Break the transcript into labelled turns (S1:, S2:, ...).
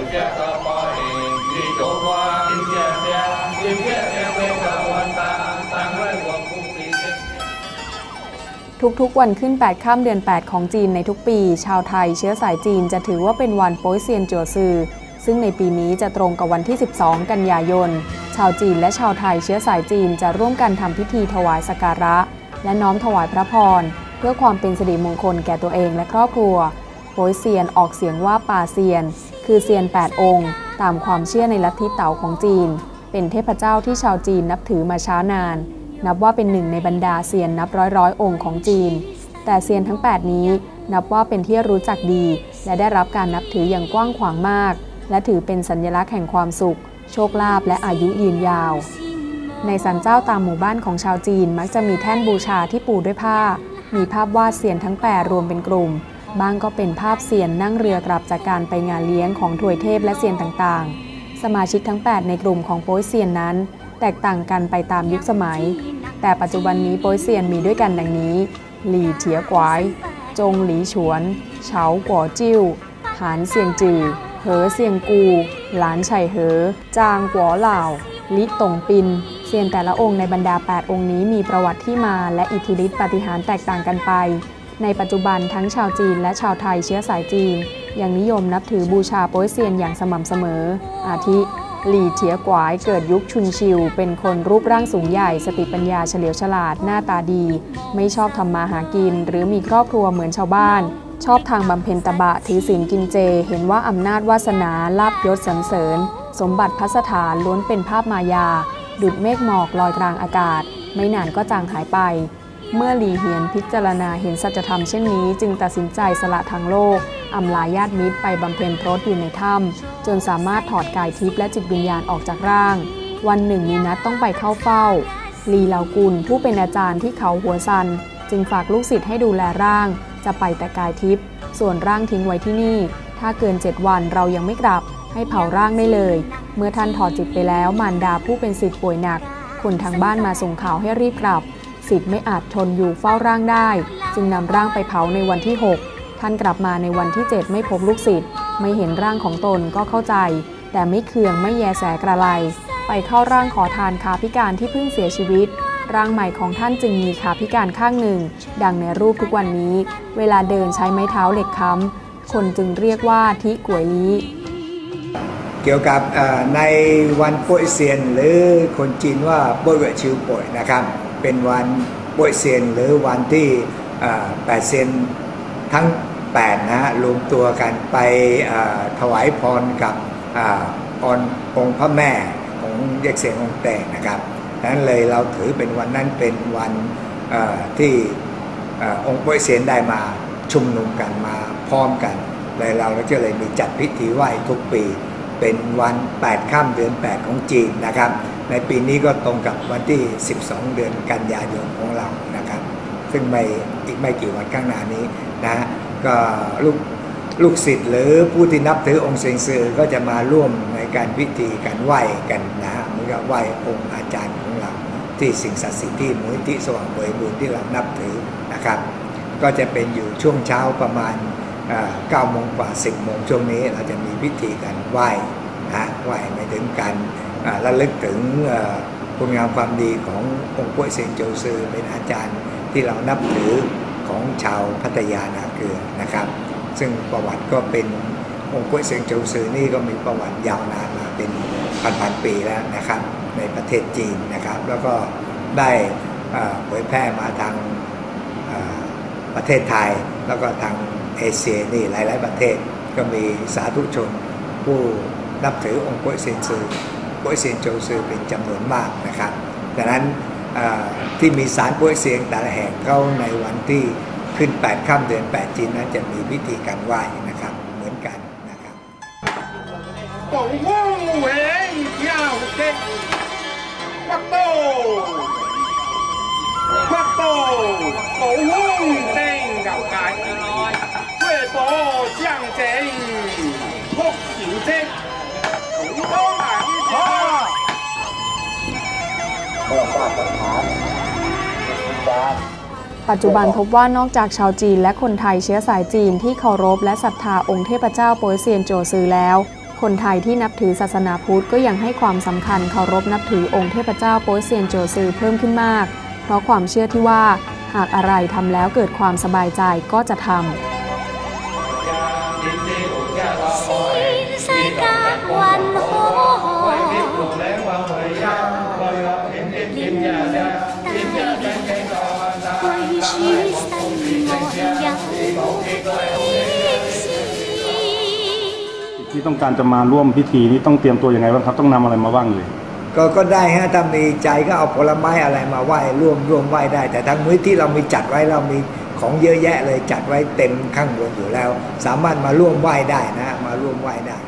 S1: ทุกๆวันขึ้น8ค่ำเดือน8ของจีนในทุกปีชาวไทยเชื้อสายจีนจะถือว่าเป็นวันโป๊ยเซียนจั่วซือซึ่งในปีนี้จะตรงกับวันที่12กันยายนชาวจีนและชาวไทยเชื้อสายจีนจะร่วมกันทำพิธีถวายสักการะและน้อมถวายพระพรเพื่อความเป็นสิริมงคลแก่ตัวเองและครอบครัวโป๊ยเซียนออกเสียงว่าปาเซียนคือเซียน8องค์ตามความเชื่อในลัทธิเต๋าของจีนเป็นเทพเจ้าที่ชาวจีนนับถือมาช้านานนับว่าเป็นหนึ่งในบรรดาเซียนนับร้อยองค์ของจีนแต่เซียนทั้ง8นี้นับว่าเป็นที่รู้จักดีและได้รับการนับถืออย่างกว้างขวางมากและถือเป็นสัญลักษณ์แห่งความสุขโชคลาภและอายุยืนยาวในศาลเจ้าตามหมู่บ้านของชาวจีนมักจะมีแท่นบูชาที่ปูด้วยผ้ามีภาพวาดเซียนทั้ง8รวมเป็นกลุ่มบางก็เป็นภาพเซียนนั่งเรือกลับจากการไปงานเลี้ยงของถวยเทพและเซียนต่างๆสมาชิกทั้ง8ในกลุ่มของโป๊ยเซียนนั้นแตกต่างกันไปตามยุคสมัยแต่ปัจจุบันนี้โป๊ยเซียนมีด้วยกันดังนี้หลี่เถียกวายจงหลีฉวนเฉากัวจิ้วหานเซียงจือเหอเซียงกูหลานไฉเหอจางกัวเหล่าลิตงปินเซียนแต่ละองค์ในบรรดา8องค์นี้มีประวัติที่มาและอิทธิฤทธิปาฏิหาริย์แตกต่างกันไปในปัจจุบันทั้งชาวจีนและชาวไทยเชื้อสายจีนยังนิยมนับถือบูชาโป๊ยเซียนอย่างสม่ำเสมออาทิหลี่เถียกวายเกิดยุคชุนชิวเป็นคนรูปร่างสูงใหญ่สติปัญญาเฉลียวฉลาดหน้าตาดีไม่ชอบทำมาหากินหรือมีครอบครัวเหมือนชาวบ้านชอบทางบำเพ็ญตบะถือศีลกินเจเห็นว่าอำนาจวาสนาลาภยศสรรเสริญสมบัติพัสถานล้วนเป็นภาพมายาดุจเมฆหมอกลอยกลางอากาศไม่นานก็จางหายไปเมื่อหลี่เหียนพิจารณาเห็นสัจธรรมเช่นนี้จึงตัดสินใจสละทางโลกอำลาญาติมิตรไปบำเพ็ญพรตอยู่ในถ้ำจนสามารถถอดกายทิพย์และจิตวิญญาณออกจากร่างวันหนึ่งมีนัดต้องไปเข้าเฝ้าลีเหลากุลผู้เป็นอาจารย์ที่เขาหัวซันจึงฝากลูกศิษย์ให้ดูแลร่างจะไปแต่กายทิพย์ส่วนร่างทิ้งไว้ที่นี่ถ้าเกิน7วันเรายังไม่กลับให้เผาร่างได้เลยเมื่อท่านถอดจิตไปแล้วมารดาผู้เป็นศิษย์ป่วยหนักคนทางบ้านมาส่งข่าวให้รีบกลับศิษย์ไม่อาจทนอยู่เฝ้าร่างได้จึงนำร่างไปเผาในวันที่6ท่านกลับมาในวันที่7ไม่พบลูกศิษย์ไม่เห็นร่างของตนก็เข้าใจแต่ไม่เคืองไม่แยแสกระไรไปเข้าร่างขอทานขาพิการที่เพิ่งเสียชีวิตร่างใหม่ของท่านจึงมีขาพิการข้างหนึ่งดังในรูปทุกวันนี้เวลาเดินใช้ไม้เท้าเหล็กค้ำคนจึงเรียกว่าทิก๋วยลี้
S2: เกี่ยวกับในวันโป๊ยเซียนหรือคนจีนว่าโป๊ยเวชิวโป๊ยนะครับเป็นวันโป๊ยเซียนหรือวันที่8เซียนทั้ง8นะฮะรวมตัวกันไปถวายพรกับองค์พระแม่ของเยกเซียงองค์แต่นะครับดังนั้นเลยเราถือเป็นวันนั้นเป็นวันที่องค์โป๊ยเซียนได้มาชุมนุมกันมาพร้อมกันเลยเราก็เลยมีจัดพิธีไหว้ทุกปีเป็นวัน8ค่ำเดือน8ของจีนนะครับในปีนี้ก็ตรงกับวันที่12เดือนกันยายนของเรานะครับซึ่งอีกไม่กี่วันข้างหน้านี้นะก็ลูกศิษย์หรือผู้ที่นับถือองค์เซียงซือก็จะมาร่วมในการพิธีการไหว้กันนะเหมือนกับไหว้องค์อาจารย์ของเราที่สิ่งศักดิ์สิทธิ์ที่มูลนิธิสว่างบริบูรณ์ที่เรานับถือนะครับก็จะเป็นอยู่ช่วงเช้าประมาณ9 โมงกว่า10 โมงช่วงนี้เราจะมีพิธีการไหว้ไหว้หมายถึงการระลึกถึงคุณงามความดีขององค์โป๊ยเซียนโจวซือเป็นอาจารย์ที่เรานับถือของชาวพัทยานาเกลือนะครับซึ่งประวัติก็เป็นองค์โป๊ยเซียนโจวซือนี่ก็มีประวัติยาวนานมาเป็นพันปีแล้วนะครับในประเทศจีนนะครับแล้วก็ได้เผยแพร่มาทางประเทศไทยแล้วก็ทางเอเชียนี่หลายๆประเทศก็มีสาธุชนผู้นับถือองค์โป๊ยเซียนโจวซือเป็นจำนวนมากนะครับดังนั้นที่มีศาลโป๊ยเซียนแต่ละแห่งเขาในวันที่ขึ้น8ค่ำเดือน8จีนนั้นจะมีพิธีการไหว้นะครับเหมือนกันนะครับโอ้โหเฮ้ยยาวเก่งวักโตโอ้โหเต็งกับกายช่วยโตเจียงเจ๋งพวกหิวเจ๋งต้องหาที่พ่อ
S1: ปัจจุบันพบว่านอกจากชาวจีนและคนไทยเชื้อสายจีนที่เคารพและศรัทธาองค์เทพเจ้าโป๊ยเซียนโจวซือแล้วคนไทยที่นับถือศาสนาพุทธก็ยังให้ความสำคัญเคารพนับถือองค์เทพเจ้าโป๊ยเซียนโจซือเพิ่มขึ้นมากเพราะความเชื่อที่ว่าหากอะไรทำแล้วเกิดความสบายใจก็จะทำ
S3: ที่ต้องการจะมาร่วมพิธีนี้ต้องเตรียมตัวยังไงบ้างครับต้องนำอะไรมาบ้างเลย
S2: ก็ได้ฮะถ้ามีใจก็เอาผลไม้อะไรมาไหว้ร่วมไหว้ได้แต่ทั้งมื้อที่เรามีจัดไว้เรามีของเยอะแยะเลยจัดไว้เต็มข้างบนอยู่แล้วสามารถมาร่วมไหว้ได้นะมาร่วมไหว้ได้